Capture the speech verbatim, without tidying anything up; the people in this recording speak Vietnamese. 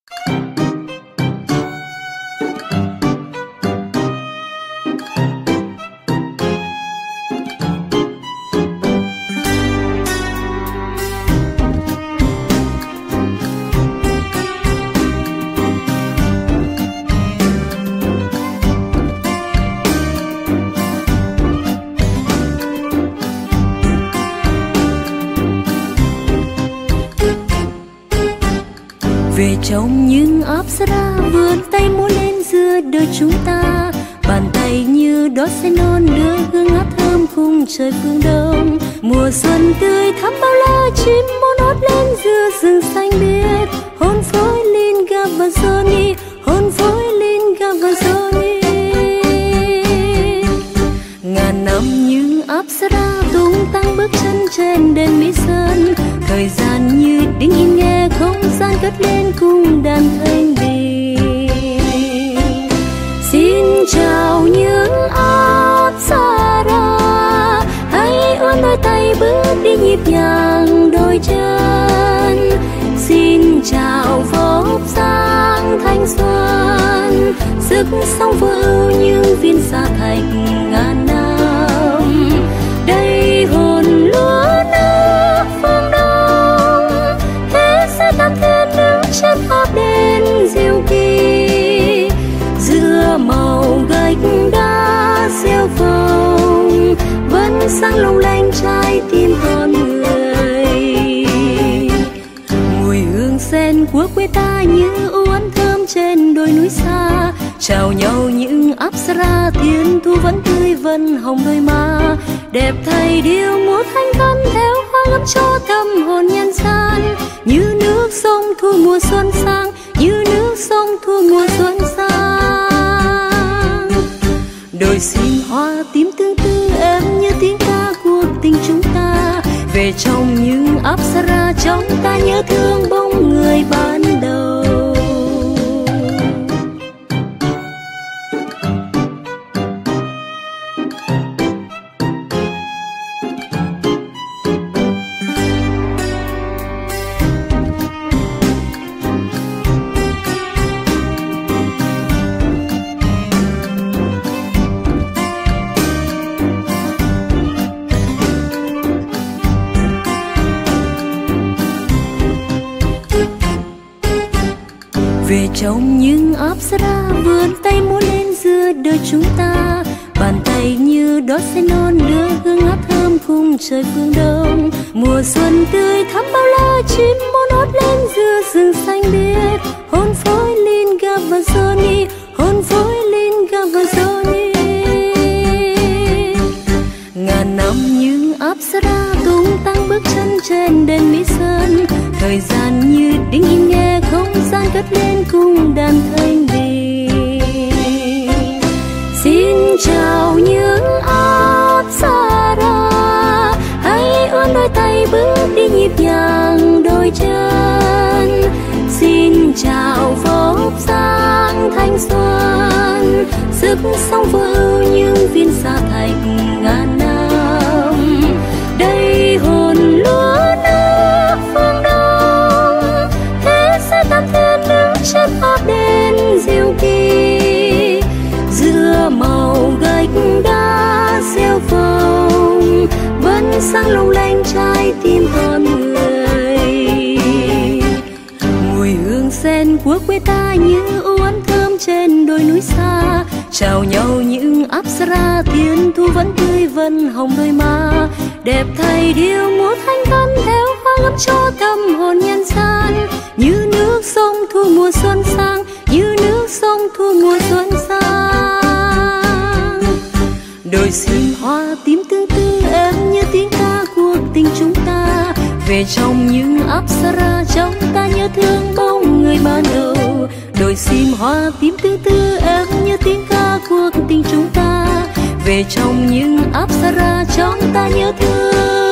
Về trong những apsara vươn tay múa lên giữa đời chúng ta, bàn tay như đót sen non đưa hương ngát thơm khung trời phương đông. Mùa xuân tươi thắm bao la, chim muốn hót lên giữa rừng xanh biếc. Hôn phối Linga và Johnny, hôn phối Linga và Johnny. Ngàn năm những apsara tung tăng bước chân trên đền Mỹ Sơn. Thời gian như đinh im nghe không gian cất lên cung đàn thanh bình. Xin chào những apsara, hãy ươn đôi tay bước đi nhịp nhàng đôi chân. Xin chào phúc sáng thanh xuân, sức sống vô ưu những viên sa thạch ngàn năm. Đây hồn lúa nước phương đông, thế sẽ tam thiên đứng trên tháp đền diệu kỳ. Giữa màu gạch đá rêu phong, vẫn sáng long lanh trái tim con người. Mùi hương sen của quê ta như uốn thơm trên đồi núi xa. Chào nhau những apsara, thiên thu vẫn tươi vân hồng đôi má. Đẹp thay điệu múa thanh tân theo hoa ngắm cho tâm hồn nhân gian. Như nước sông thu mùa xuân sang, như nước sông thu mùa xuân sang. Đồi sim hoa tím tương tư em như tiếng ca cuộc tình chúng ta. Về trong những apsara trong ta nhớ thương bóng người ban đầu. Về trong những apsara vươn tay múa lên giữa đời chúng ta, bàn tay như đót sen non đưa hương ngát thơm khung trời phương đông. Mùa xuân tươi thắm bao la, chim muốn hót lên giữa rừng xanh biếc. Hôn phối Linga và Johnny, hôn phối Linga và Johnny. Ngàn năm những apsara tung tăng bước chân trên đền Mỹ Sơn. Thời gian như đinh im nghe không gian cất lên cung đàn thanh bình. Xin chào những apsara, hãy ươn đôi tay bước đi nhịp nhàng đôi chân. Xin chào phúc sáng thanh xuân, sức sống vô ưu những viên sa thạch ngàn năm. Đây hồn lúa nước phương đông, thế sẽ tam thiên đứng trên tháp đền diệu kỳ. Giữa màu gạch đá rêu phong, vẫn sáng long lanh trái tim con người. Mùi hương sen của quê ta như uốn thơm trên đồi núi xa. Chào nhau những apsara, thiên thu vẫn tươi vân hồng đôi má. Đẹp thay điệu múa thanh tân theo hoa ngắm cho tâm hồn nhân gian. Như nước sông thu mùa xuân sang, như nước sông thu mùa xuân sang. Đồi sim hoa tím tương tư em như tiếng ca cuộc tình chúng ta. Về trong những apsara trong ta nhớ thương bóng người ban đầu. Đồi sim hoa tím tương tư em như tiếng ca cuộc tình chúng ta. Về trong những apsara trong ta nhớ thương